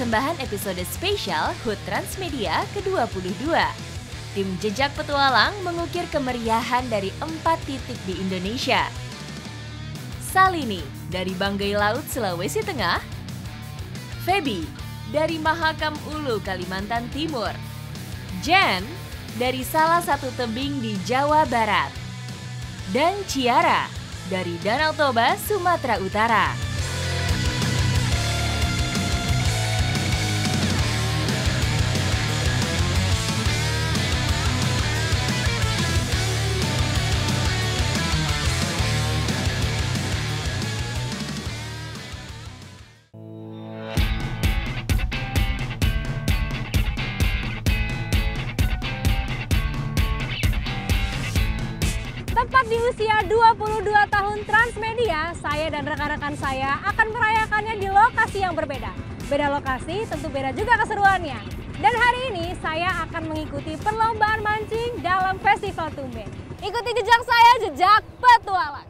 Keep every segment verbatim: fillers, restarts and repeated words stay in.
persembahan episode spesial H U T Transmedia ke dua puluh dua. Tim Jejak Petualang mengukir kemeriahan dari empat titik di Indonesia. Salini dari Banggai Laut, Sulawesi Tengah. Feby dari Mahakam Ulu, Kalimantan Timur. Jen dari salah satu tebing di Jawa Barat. Dan Ciara dari Danau Toba, Sumatera Utara. Tepat di usia dua puluh dua tahun Transmedia, saya dan rekan-rekan saya akan merayakannya di lokasi yang berbeda. Beda lokasi, tentu beda juga keseruannya. Dan hari ini saya akan mengikuti perlombaan mancing dalam Festival Tumbe. Ikuti jejak saya, Jejak Petualang.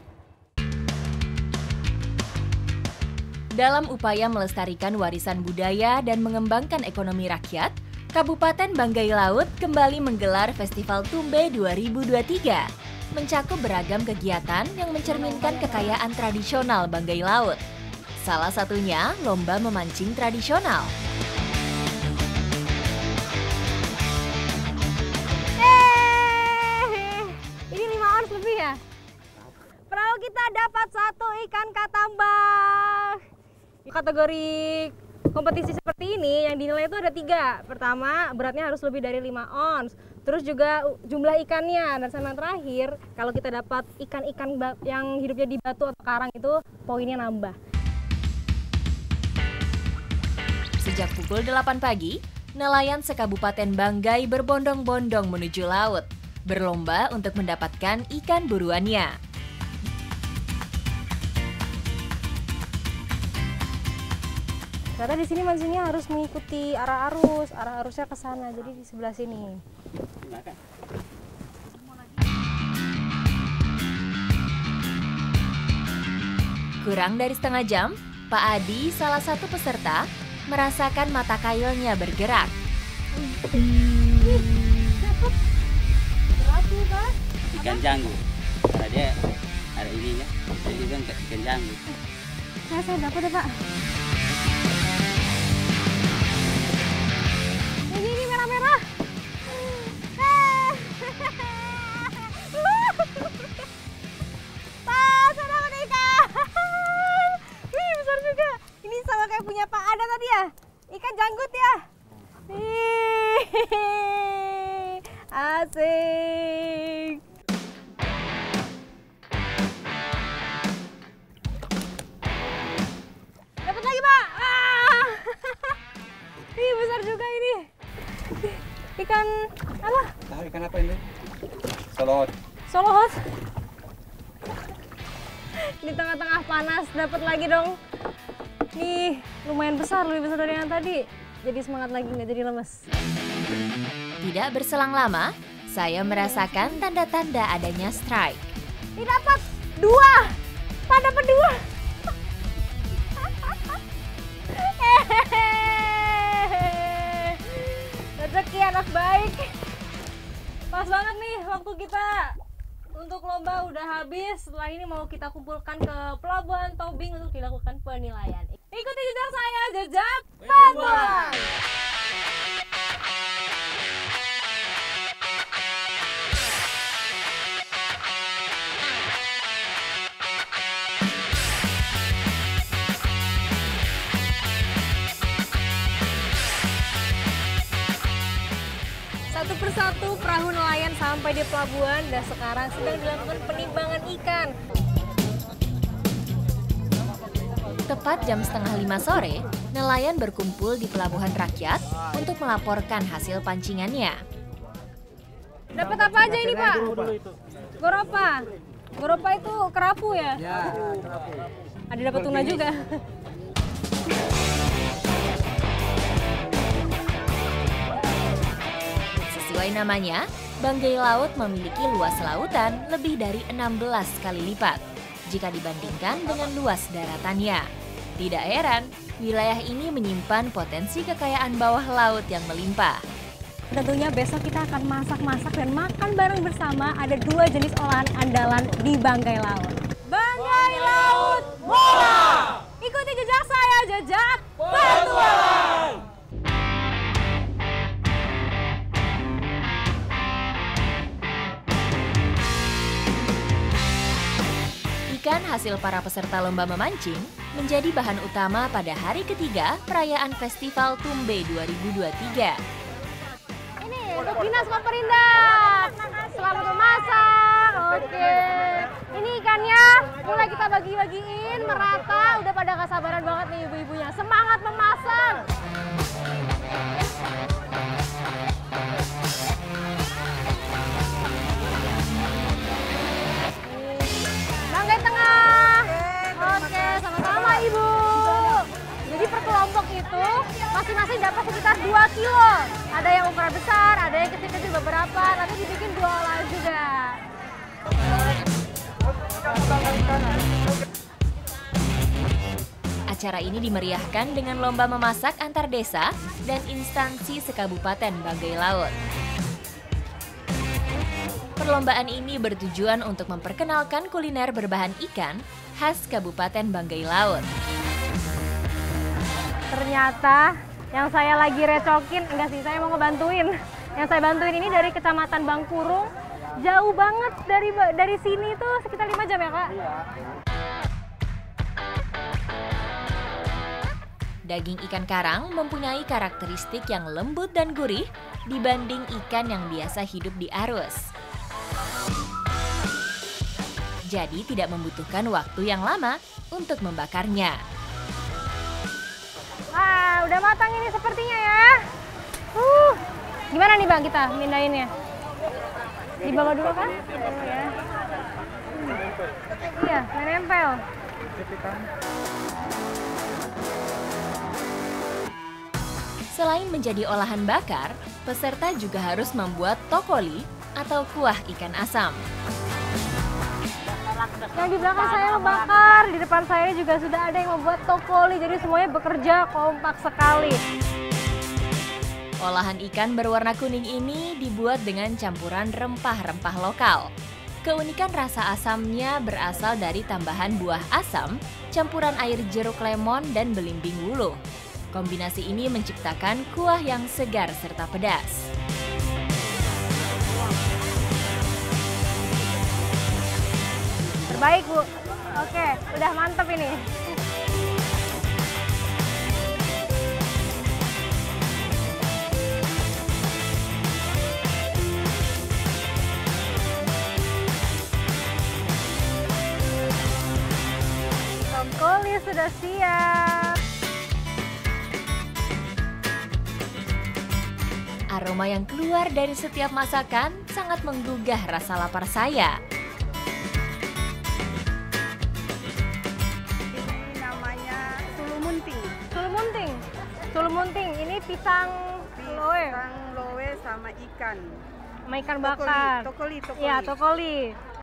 Dalam upaya melestarikan warisan budaya dan mengembangkan ekonomi rakyat, Kabupaten Banggai Laut kembali menggelar Festival Tumbe dua ribu dua puluh tiga. Mencakup beragam kegiatan yang mencerminkan kekayaan tradisional Banggai Laut. Salah satunya lomba memancing tradisional. Eh, ini lima ons lebih ya? Perahu kita dapat satu ikan katambang. Kategori kompetisi seperti ini yang dinilai itu ada tiga. Pertama, beratnya harus lebih dari lima ons. Terus juga jumlah ikannya, dan sama yang terakhir, kalau kita dapat ikan-ikan yang hidupnya di batu atau karang itu poinnya nambah. Sejak pukul delapan pagi, nelayan sekabupaten Banggai berbondong-bondong menuju laut, berlomba untuk mendapatkan ikan buruannya. Ternyata di sini mancingnya harus mengikuti arah arus, arah arusnya ke sana, jadi di sebelah sini. Kurang dari setengah jam, Pak Adi, salah satu peserta, merasakan mata kailnya bergerak. Dapat berapu kan? Ikan janggu, karena dia ada ininya, jadi kan ikan janggu. Saya, saya dapat ya Pak. Ini, ini merah-merah. Pak, saya dapat ikan. Wih, besar juga. Ini sama kayak punya Pak Ada tadi ya. Ikan janggut ya. Ih, asik. Dapat lagi Pak. Ah. Ih, besar juga ini. Ikan apa? Tahu ikan apa ini? Solohot. Solohot. Di tengah-tengah panas dapat lagi dong. Nih, lumayan besar, lebih besar dari yang tadi. Jadi semangat lagi, nggak jadi lemes. Tidak berselang lama, saya merasakan tanda-tanda adanya strike. Ini dapat dua. Pak dapat dua. Rezeki anak baik. Pas banget nih waktu kita untuk lomba udah habis. Setelah ini mau kita kumpulkan ke Pelabuhan Tobing untuk dilakukan penilaian. Ikuti jejak saya, Jejak Petualang. Satu persatu perahu nelayan sampai di pelabuhan dan sekarang sedang dilakukan penimbangan ikan. Tepat jam setengah lima sore, nelayan berkumpul di pelabuhan rakyat untuk melaporkan hasil pancingannya. Dapat apa aja ini Pak? Goropa. Goropa itu kerapu ya? Ya, kerapu. Ada dapat tuna juga. Sesuai namanya, Banggai Laut memiliki luas lautan lebih dari enam belas kali lipat jika dibandingkan dengan luas daratannya. Tidak heran Wilayah ini menyimpan potensi kekayaan bawah laut yang melimpah. Tentunya besok kita akan masak-masak dan makan bareng bersama. Ada dua jenis olahan andalan di Banggai Laut. Banggai Laut Bola! Ikuti jejak saya, jejak petualang! Ikan hasil para peserta lomba memancing menjadi bahan utama pada hari ketiga perayaan Festival Tumbe dua ribu dua puluh tiga. Ini untuk Dinas Perindak. Selamat memasak. Oke. Ini ikannya mulai kita bagi-bagiin merata. Udah pada gak sabaran banget nih ibu-ibunya. Semangat memasak. Banggai Tengah. Oke, sama-sama Ibu. Jadi per kelompok itu masing-masing dapat sekitar dua kilo. Ada yang ukuran besar, ada yang kecil-kecil beberapa. Nanti dibikin dua olahan juga. Acara ini dimeriahkan dengan lomba memasak antar desa dan instansi sekabupaten Banggai Laut. Perlombaan ini bertujuan untuk memperkenalkan kuliner berbahan ikan khas Kabupaten Banggai Laut. Ternyata yang saya lagi recokin, enggak sih, saya mau ngebantuin. Yang saya bantuin ini dari Kecamatan Bangkurung, jauh banget dari dari sini tuh sekitar lima jam ya Kak? Daging ikan karang mempunyai karakteristik yang lembut dan gurih dibanding ikan yang biasa hidup di arus. Jadi tidak membutuhkan waktu yang lama untuk membakarnya. Ah, udah matang ini sepertinya ya. Uh, gimana nih Bang kita mindahinnya? Di bawah dulu kan? Ya. Hmm. Iya, menempel. Selain menjadi olahan bakar, peserta juga harus membuat tokoli atau kuah ikan asam. Yang di belakang saya membakar, di depan saya juga sudah ada yang membuat tokoli, jadi semuanya bekerja kompak sekali. Olahan ikan berwarna kuning ini dibuat dengan campuran rempah-rempah lokal. Keunikan rasa asamnya berasal dari tambahan buah asam, campuran air jeruk lemon, dan belimbing wuluh. Kombinasi ini menciptakan kuah yang segar serta pedas. Terbaik Bu. Oke, udah mantep ini. Tokoli sudah siap. Aroma yang keluar dari setiap masakan sangat menggugah rasa lapar saya. Ini namanya sulumunting. Sulumunting. Sulumunting ini pisang loe. Pisang loe sama ikan. Sama ikan bakar. Tokoli, tokoli. Iya, tokoli.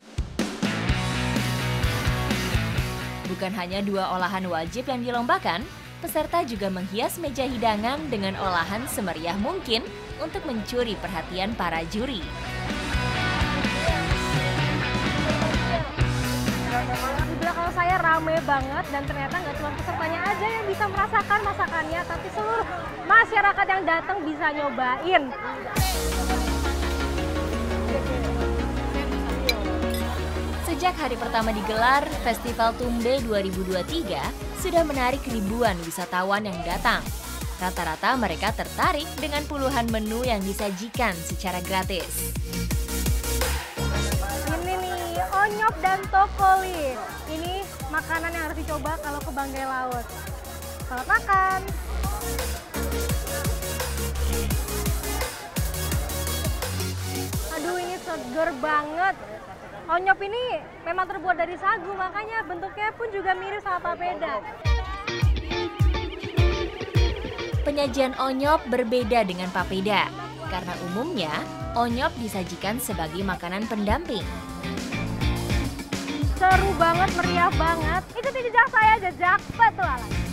Bukan hanya dua olahan wajib yang dilombakan, peserta juga menghias meja hidangan dengan olahan semeriah mungkin untuk mencuri perhatian para juri. Di belakang saya rame banget dan ternyata nggak cuma pesertanya aja yang bisa merasakan masakannya, tapi seluruh masyarakat yang datang bisa nyobain. Sejak hari pertama digelar, Festival Tumbe dua ribu dua puluh tiga sudah menarik ribuan wisatawan yang datang. Rata-rata mereka tertarik dengan puluhan menu yang disajikan secara gratis. Ini nih, onyop dan tokoli. Ini makanan yang harus dicoba kalau ke Banggai Laut. Selamat makan! Aduh, ini seger banget. Onyop ini memang terbuat dari sagu, makanya bentuknya pun juga mirip sama papeda. Penyajian onyop berbeda dengan papeda, karena umumnya onyop disajikan sebagai makanan pendamping. Seru banget, meriah banget. Ikuti jejak saya, jejak petualang.